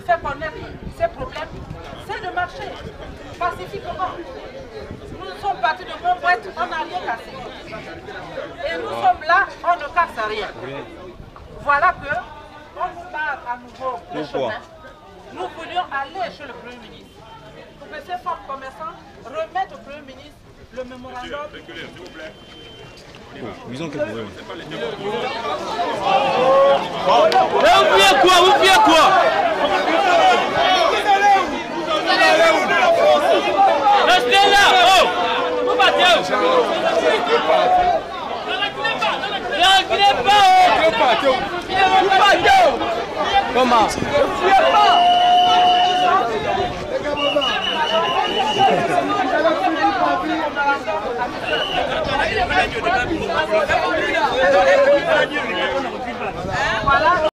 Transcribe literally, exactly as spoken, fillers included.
fait connaître ces problèmes, c'est de marcher pacifiquement. Nous sommes partis de Montbouette, on n'a rien cassé. Et nous sommes là, on ne casse rien. Voilà que on nous barre à nouveau le chemin. Nous voulions aller chez le Premier ministre pour que ces femmes commerçants remettent au Premier ministre le mémorandum. Disons que vous vous faites quoi? Vous faites quoi? Restez là! Oh! Vous battez! Ne reculez pas! Ne reculez pas! Comment? Ne fuyez pas! Voilà.